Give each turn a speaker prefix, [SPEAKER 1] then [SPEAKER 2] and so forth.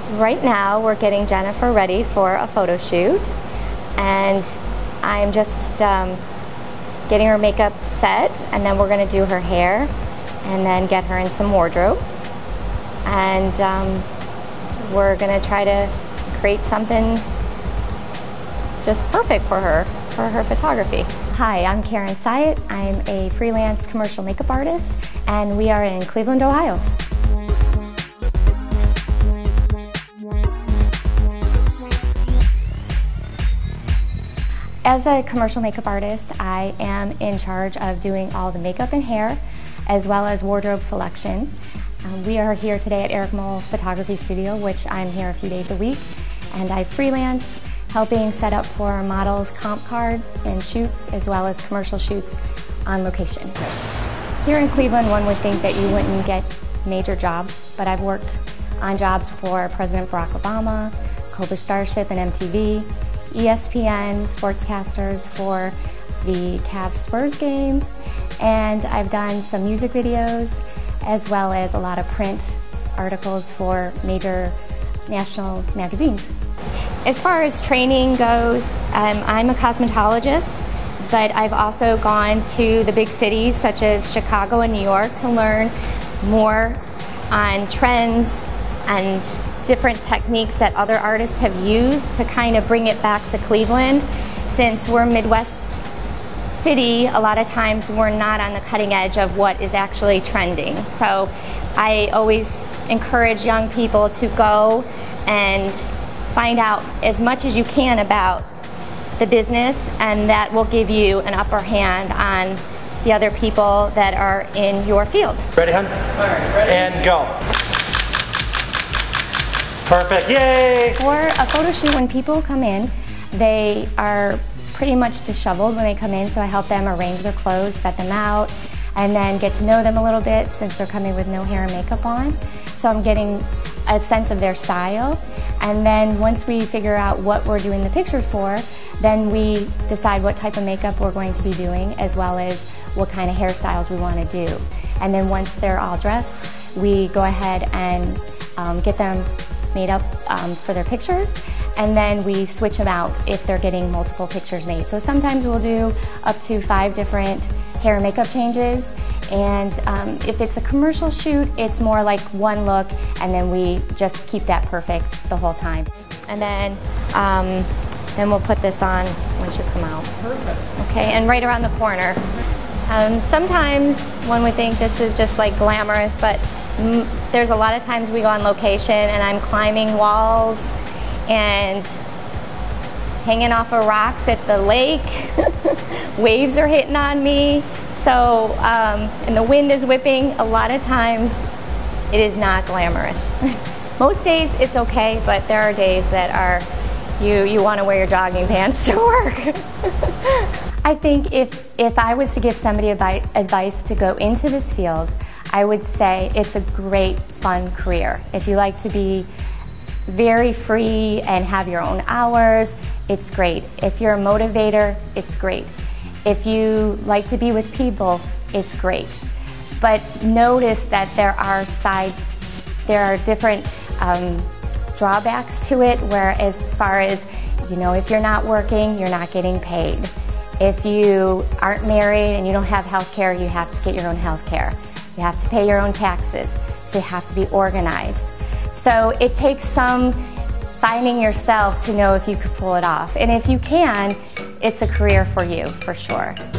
[SPEAKER 1] Right now we're getting Jennifer ready for a photo shoot, and I'm just getting her makeup set, and then we're going to do her hair and then get her in some wardrobe, and we're going to try to create something just perfect for her photography. Hi, I'm Karen Siat. I'm a freelance commercial makeup artist, and we are in Cleveland, Ohio. As a commercial makeup artist, I am in charge of doing all the makeup and hair, as well as wardrobe selection. We are here today at Eric Mole Photography Studio, which I'm here a few days a week, and I freelance, helping set up for models comp cards and shoots, as well as commercial shoots on location. Here in Cleveland, one would think that you wouldn't get major jobs, but I've worked on jobs for President Barack Obama, Cobra Starship and MTV, ESPN, sportscasters for the Cavs Spurs game, and I've done some music videos as well as a lot of print articles for major national magazines. As far as training goes, I'm a cosmetologist, but I've also gone to the big cities such as Chicago and New York to learn more on trends and different techniques that other artists have used to kind of bring it back to Cleveland. Since we're a Midwest city, a lot of times we're not on the cutting edge of what is actually trending. So I always encourage young people to go and find out as much as you can about the business, and that will give you an upper hand on the other people that are in your field.
[SPEAKER 2] Ready, hon? All right, ready? And go. Perfect, yay!
[SPEAKER 1] For a photo shoot, when people come in, they are pretty much disheveled when they come in, so I help them arrange their clothes, set them out, and then get to know them a little bit since they're coming with no hair and makeup on. So I'm getting a sense of their style, and then once we figure out what we're doing the pictures for, then we decide what type of makeup we're going to be doing, as well as what kind of hairstyles we want to do. And then once they're all dressed, we go ahead and get them made up for their pictures, and then we switch them out if they're getting multiple pictures made. So sometimes we'll do up to 5 different hair and makeup changes, and if it's a commercial shoot, it's more like one look, and then we just keep that perfect the whole time. And then we'll put this on once you come out.
[SPEAKER 2] Perfect.
[SPEAKER 1] Okay, and right around the corner. Sometimes one would think this is just like glamorous, but there's a lot of times we go on location and I'm climbing walls and hanging off of rocks at the lake. Waves are hitting on me. So, and the wind is whipping. A lot of times it is not glamorous. Most days it's okay, but there are days that are, you want to wear your jogging pants to work. I think if I was to give somebody advice to go into this field, I would say it's a great, fun career. If you like to be very free and have your own hours, it's great. If you're a motivator, it's great. If you like to be with people, it's great. But notice that there are different drawbacks to it, where as far as, if you're not working, you're not getting paid. If you aren't married and you don't have health care, you have to get your own health care. You have to pay your own taxes, so you have to be organized. So it takes some finding yourself to know if you could pull it off. And if you can, it's a career for you, for sure.